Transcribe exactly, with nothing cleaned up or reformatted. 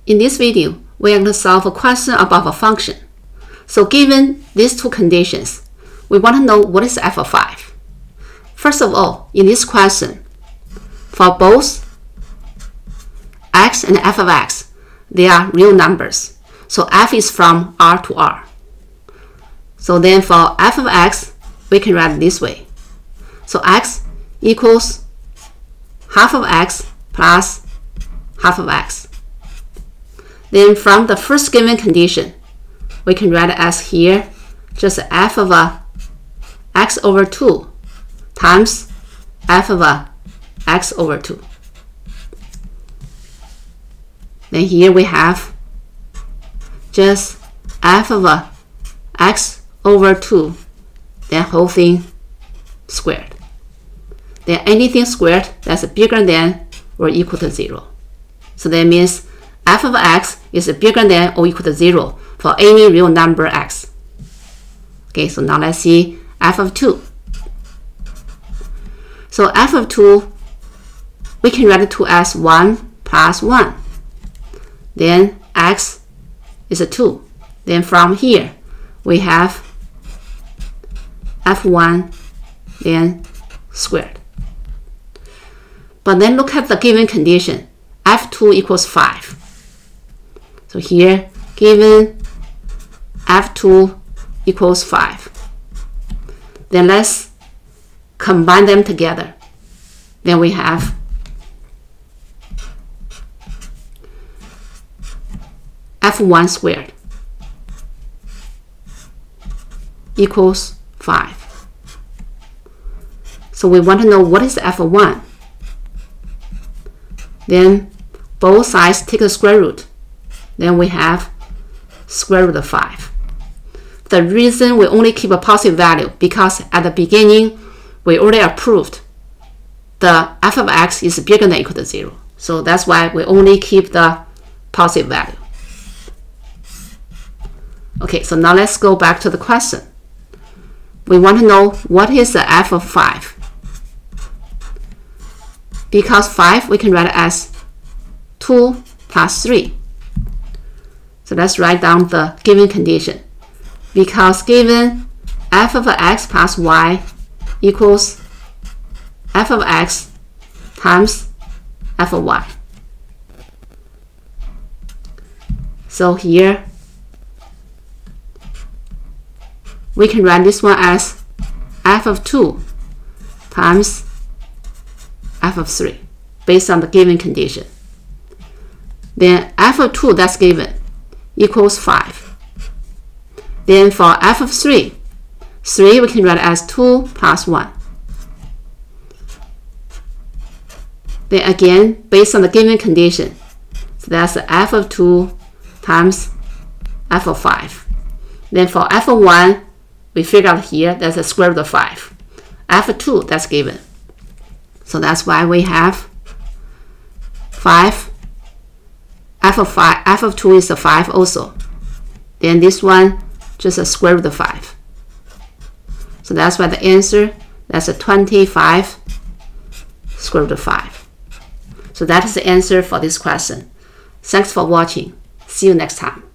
In this video, we are going to solve a question about a function. So given these two conditions, we want to know what is f of five. First of all, in this question, for both x and f of x, they are real numbers. So f is from R to R. So then for f of x, we can write it this way. So x equals half of x plus half of x. Then from the first given condition, we can write it as here, just f of a x over two times f of a x over two. Then here we have just f of a x over two, then whole thing squared. Then anything squared that's bigger than or equal to zero. So that means f of x is bigger than or equal to zero for any real number x. Okay, so now let's see f of two. So f of two, we can write it to as one plus one. Then x is a two. Then from here, we have f one, then squared. But then look at the given condition. f two equals five. So here, given f two equals five. Then let's combine them together. Then we have f one squared equals five. So we want to know what is f of one. Then both sides take the square root. Then we have square root of five. The reason we only keep a positive value because at the beginning we already approved the f of x is bigger than or equal to zero. So that's why we only keep the positive value. Okay, so now let's go back to the question. We want to know what is the f of five. Because five, we can write it as two plus three. So let's write down the given condition. Because given f of x plus y equals f of x times f of y. So here, we can write this one as f of two times f of three based on the given condition. Then f of two, that's given, equals five. Then for f of three, three we can write as two plus one. Then again, based on the given condition, so that's f of two times f of five. Then for f of one, we figure out here that's the square root of five. f of two, that's given. So that's why we have five. f of five, f of two is a five also. Then this one, just a square root of five. So that's why the answer, that's a twenty-five square root of five. So that is the answer for this question. Thanks for watching. See you next time.